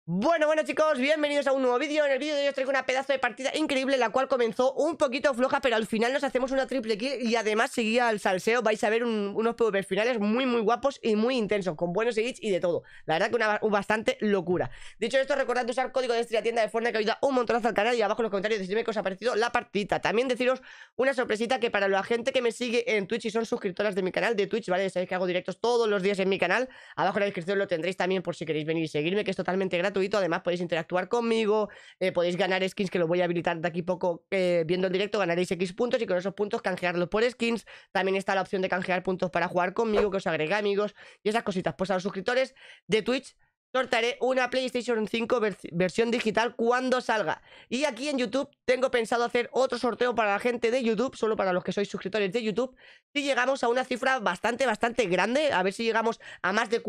Bueno chicos, bienvenidos a un nuevo vídeo. En el vídeo de hoy os traigo una pedazo de partida increíble, la cual comenzó un poquito floja, pero al final nos hacemos una triple kill y además seguía al salseo. Vais a ver unos PvP finales muy guapos y muy intensos, con buenos edits y de todo. La verdad que una bastante locura. Dicho esto, recordad usar código de Estrella Tienda de Fortnite, que ayuda un montonazo al canal, y abajo en los comentarios decidme qué os ha parecido la partida. También deciros una sorpresita, que para la gente que me sigue en Twitch y son suscriptoras de mi canal de Twitch, ¿vale? Sabéis que hago directos todos los días en mi canal. Abajo en la descripción lo tendréis también por si queréis venir y seguirme, que es totalmente gratuito. Además podéis interactuar conmigo, podéis ganar skins, que lo voy a habilitar de aquí poco, viendo el directo ganaréis X puntos y con esos puntos canjearlos por skins. También está la opción de canjear puntos para jugar conmigo, que os agregue amigos y esas cositas. Pues a los suscriptores de Twitch sortearé una PlayStation 5 versión digital cuando salga. Y aquí en YouTube tengo pensado hacer otro sorteo para la gente de YouTube, solo para los que sois suscriptores de YouTube, si llegamos a una cifra bastante grande. A ver si llegamos a más de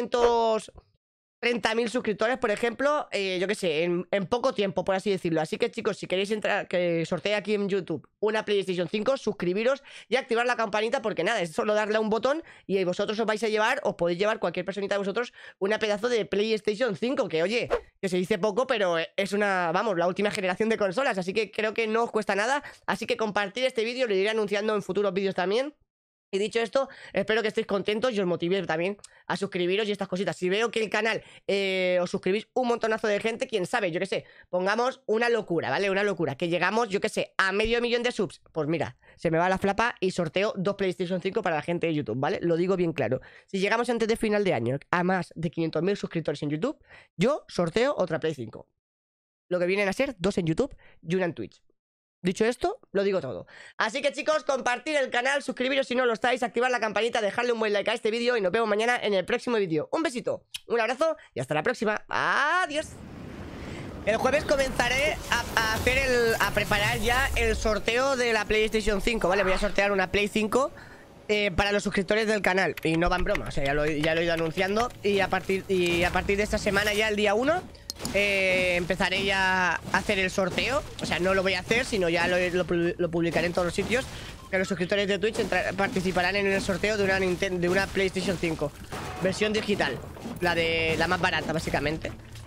430.000 suscriptores, por ejemplo, yo que sé, en poco tiempo, por así decirlo. Así que chicos, si queréis entrar, que sortee aquí en YouTube una PlayStation 5, suscribiros y activar la campanita, porque nada, es solo darle a un botón y vosotros os vais a llevar, os podéis llevar, cualquier personita de vosotros, una pedazo de PlayStation 5, que oye, que se dice poco, pero es una, vamos, la última generación de consolas, así que creo que no os cuesta nada. Así que compartir este vídeo, lo iré anunciando en futuros vídeos también. Y dicho esto, espero que estéis contentos y os motive también a suscribiros y estas cositas. Si veo que el canal os suscribís un montonazo de gente, quién sabe, yo qué sé, pongamos una locura, ¿vale? Una locura, que llegamos, yo qué sé, a 500.000 de subs. Pues mira, se me va la flapa y sorteo 2 PlayStation 5 para la gente de YouTube, ¿vale? Lo digo bien claro. Si llegamos antes de final de año a más de 500.000 suscriptores en YouTube, yo sorteo otra Play 5. Lo que vienen a ser 2 en YouTube y una en Twitch. Dicho esto, lo digo todo. Así que chicos, compartir el canal, suscribiros si no lo estáis, activar la campanita, dejarle un buen like a este vídeo y nos vemos mañana en el próximo vídeo. Un besito, un abrazo y hasta la próxima. Adiós. El jueves comenzaré a preparar ya el sorteo de la PlayStation 5, ¿vale? Voy a sortear una Play 5 para los suscriptores del canal. Y no va en broma, o sea, ya lo he ido anunciando. Y a partir de esta semana, ya el día 1... empezaré ya a hacer el sorteo. O sea, no lo voy a hacer, sino ya lo publicaré en todos los sitios. Que los suscriptores de Twitch participarán en el sorteo de una PlayStation 5 versión digital, la más barata, básicamente.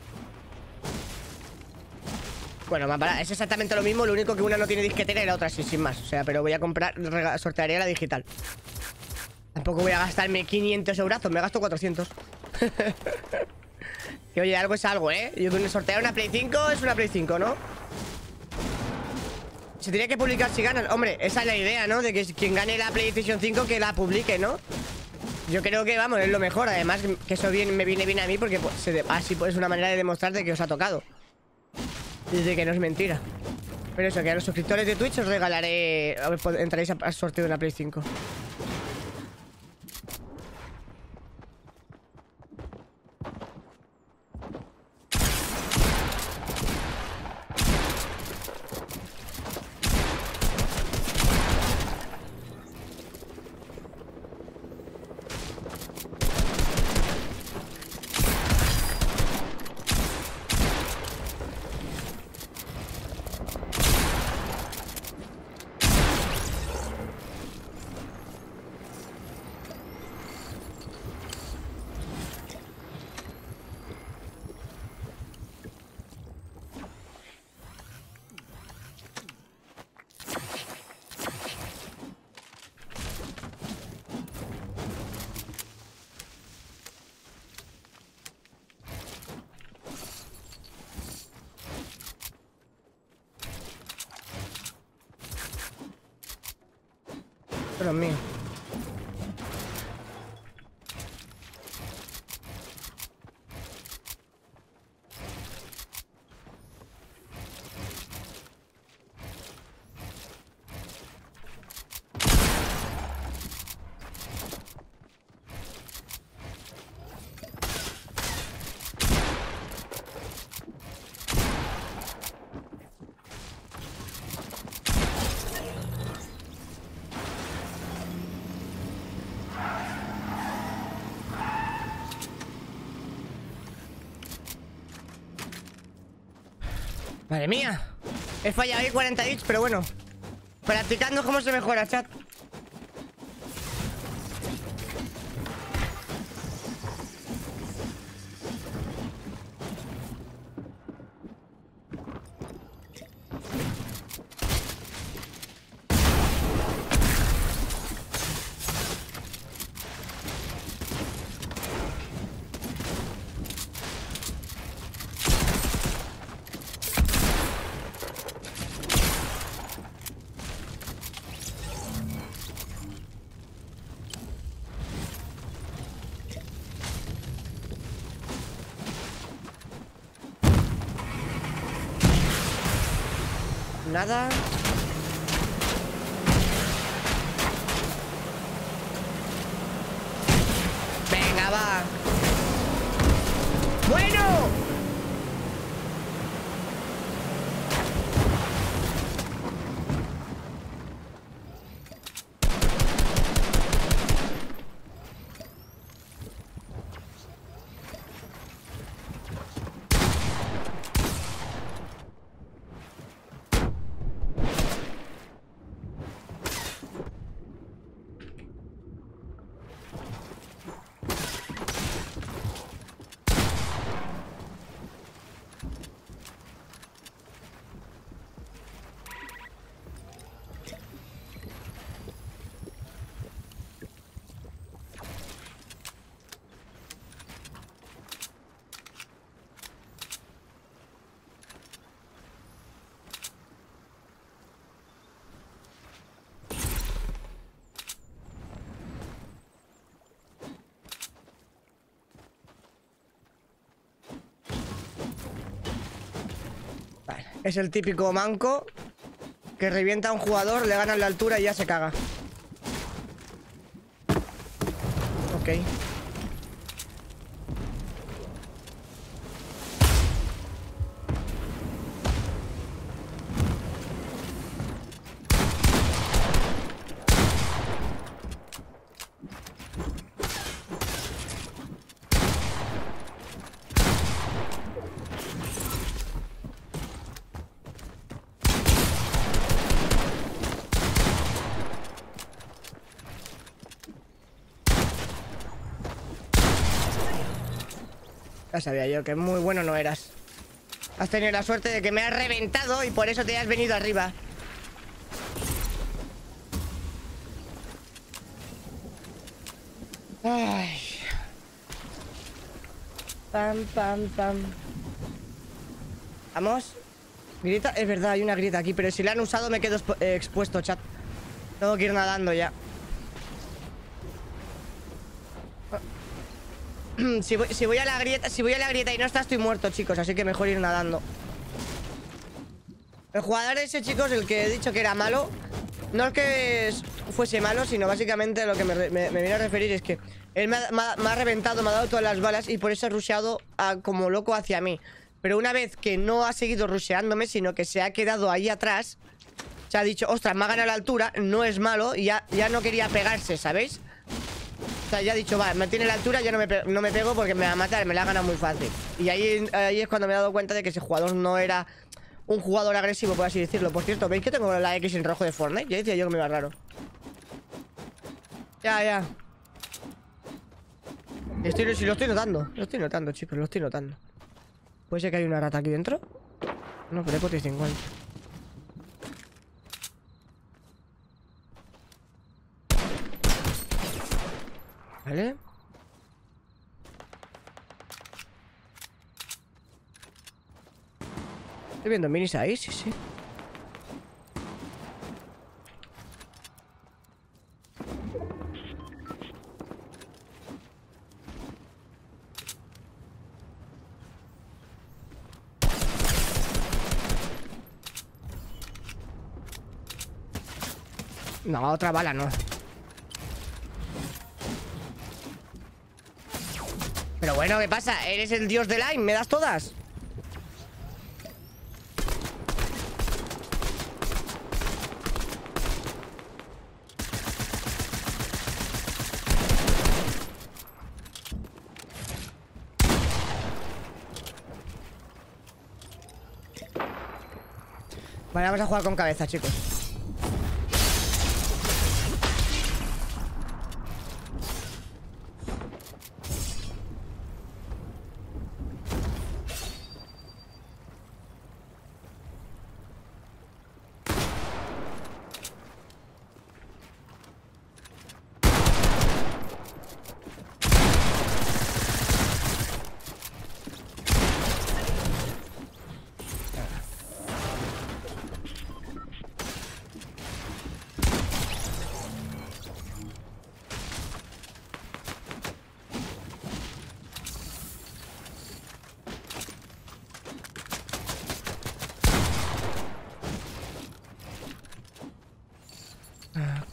Bueno, más barata, es exactamente lo mismo. Lo único que una no tiene disquetera y la otra sí, sin más. O sea, pero voy a sortearé la digital. Tampoco voy a gastarme 500 eurazos, me gasto 400. Que oye, algo es algo, ¿eh? Yo con sortear una Play 5 es una Play 5, ¿no? Se tiene que publicar si ganas. Hombre, esa es la idea, ¿no? De que quien gane la PlayStation 5 que la publique, ¿no? Yo creo que, vamos, es lo mejor. Además, que eso me viene bien a mí, porque pues, así pues, es una manera de demostrar de que os ha tocado. Y de que no es mentira. Pero eso, que a los suscriptores de Twitch os regalaré... A ver, entraréis al sorteo de una Play 5. Pero mío. Madre mía. He fallado ahí 40 hits, pero bueno. Practicando cómo se mejora, chat. nada. Venga, va. ¡Bueno! Vale, es el típico manco que revienta a un jugador, le gana la altura y ya se caga. Ok. Ya sabía yo que muy bueno no eras. Has tenido la suerte de que me has reventado y por eso te has venido arriba. Ay. Pam, pam, pam. Vamos. Grieta, es verdad, hay una grieta aquí, pero si la han usado me quedo expuesto, chat. Tengo que ir nadando ya. Si voy a la grieta y no está, estoy muerto, chicos. Así que mejor ir nadando. El jugador ese, chicos, el que he dicho que era malo, no es que fuese malo, sino básicamente lo que me viene a referir es que él me ha reventado, me ha dado todas las balas y por eso ha rusheado como loco hacia mí. Pero una vez que no ha seguido rusheándome, sino que se ha quedado ahí atrás, se ha dicho, ostras, me ha ganado la altura, no es malo, y ya no quería pegarse, ¿sabéis? O sea, ya ha dicho, va, me tiene la altura, ya no me pego porque me va a matar, me la gana muy fácil. Y ahí es cuando me he dado cuenta de que ese jugador no era un jugador agresivo, por así decirlo. Por cierto, ¿veis que tengo la X en rojo de Fortnite? Ya decía yo que me iba raro. Ya. Si lo estoy notando, chicos, lo estoy notando. ¿Puede ser que hay una rata aquí dentro? No, pero he poti 50. Vale. Estoy viendo minis ahí, sí. No, otra bala no. Pero bueno, ¿qué pasa? ¿Eres el dios del aim? ¿Me das todas? Vale, vamos a jugar con cabeza, chicos.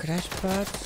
Crash pads.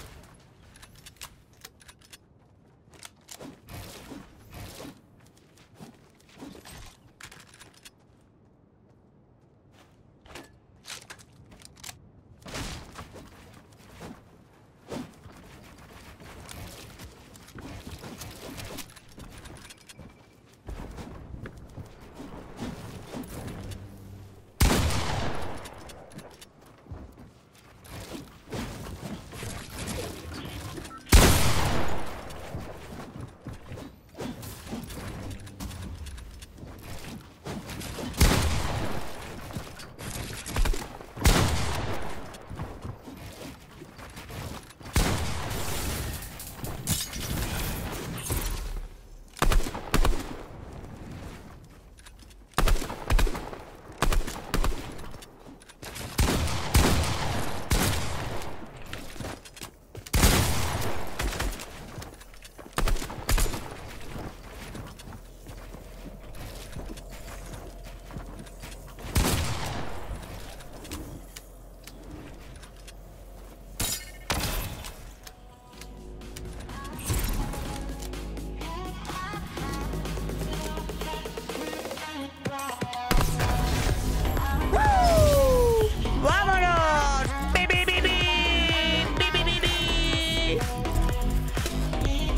¡Vámonos! ¡Pi, pi, pi, pi! ¡Pi, pi,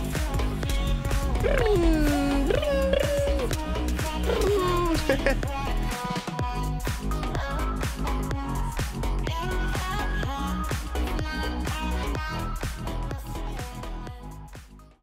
pi, pi!